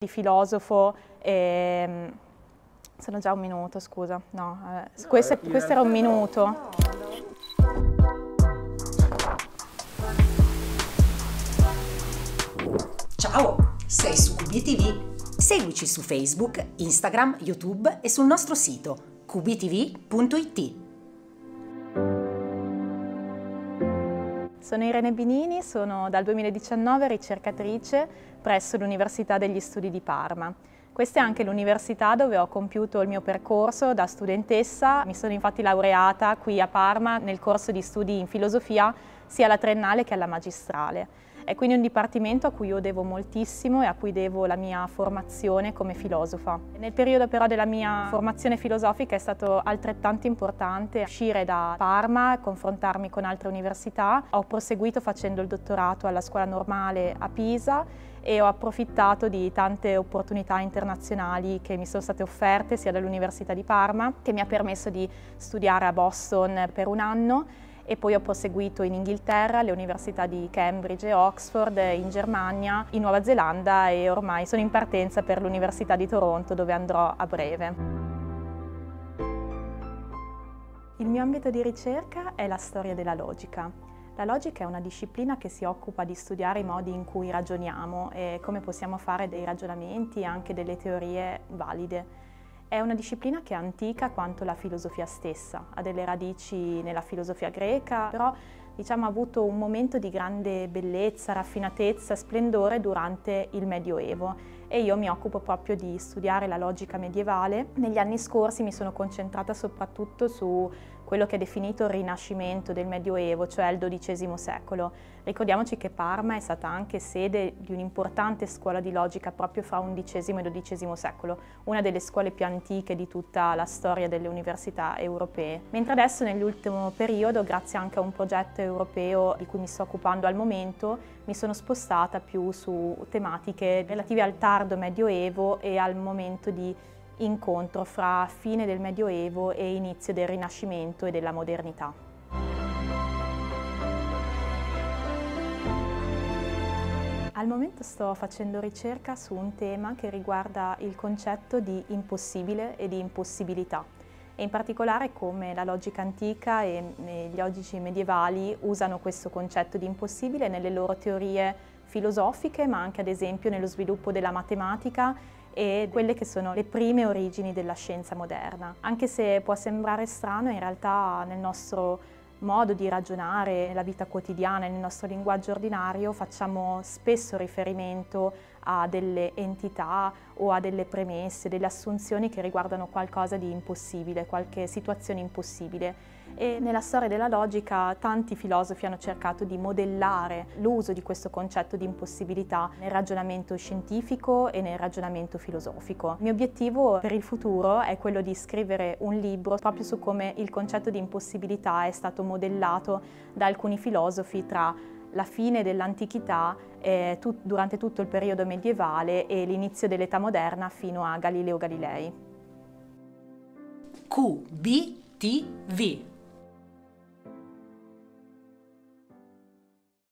di filosofo. Sono già un minuto, scusa. No, questo era un minuto. Ciao, sei su QBTV. Seguici su Facebook, Instagram, YouTube e sul nostro sito qbtv.it. Sono Irene Binini, sono dal 2019 ricercatrice presso l'Università degli Studi di Parma. Questa è anche l'università dove ho compiuto il mio percorso da studentessa. Mi sono infatti laureata qui a Parma nel corso di studi in filosofia sia alla triennale che alla magistrale. È quindi un dipartimento a cui io devo moltissimo e a cui devo la mia formazione come filosofa. Nel periodo però della mia formazione filosofica è stato altrettanto importante uscire da Parma, confrontarmi con altre università. Ho proseguito facendo il dottorato alla Scuola Normale a Pisa e ho approfittato di tante opportunità internazionali che mi sono state offerte sia dall'Università di Parma, che mi ha permesso di studiare a Boston per un anno, e poi ho proseguito in Inghilterra, alle università di Cambridge e Oxford, in Germania, in Nuova Zelanda e ormai sono in partenza per l'Università di Toronto dove andrò a breve. Il mio ambito di ricerca è la storia della logica. La logica è una disciplina che si occupa di studiare i modi in cui ragioniamo e come possiamo fare dei ragionamenti e anche delle teorie valide. È una disciplina che è antica quanto la filosofia stessa, ha delle radici nella filosofia greca, però ha avuto un momento di grande bellezza, raffinatezza, splendore durante il Medioevo e io mi occupo proprio di studiare la logica medievale. Negli anni scorsi mi sono concentrata soprattutto su quello che è definito il Rinascimento del Medioevo, cioè il XII secolo. Ricordiamoci che Parma è stata anche sede di un'importante scuola di logica proprio fra XI e XII secolo, una delle scuole più antiche di tutta la storia delle università europee. Mentre adesso nell'ultimo periodo, grazie anche a un progetto europeo di cui mi sto occupando al momento, mi sono spostata più su tematiche relative al tardo Medioevo e al momento di incontro fra fine del Medioevo e inizio del Rinascimento e della modernità. Al momento sto facendo ricerca su un tema che riguarda il concetto di impossibile e di impossibilità, e in particolare come la logica antica e gli logici medievali usano questo concetto di impossibile nelle loro teorie filosofiche, ma anche ad esempio nello sviluppo della matematica e quelle che sono le prime origini della scienza moderna. Anche se può sembrare strano, in realtà nel nostro modo di ragionare, nella vita quotidiana, nel nostro linguaggio ordinario, facciamo spesso riferimento a delle entità o a delle premesse, delle assunzioni che riguardano qualcosa di impossibile, qualche situazione impossibile. E nella storia della logica tanti filosofi hanno cercato di modellare l'uso di questo concetto di impossibilità nel ragionamento scientifico e nel ragionamento filosofico. Il mio obiettivo per il futuro è quello di scrivere un libro proprio su come il concetto di impossibilità è stato modellato da alcuni filosofi tra la fine dell'antichità, durante tutto il periodo medievale e l'inizio dell'età moderna fino a Galileo Galilei. QBTV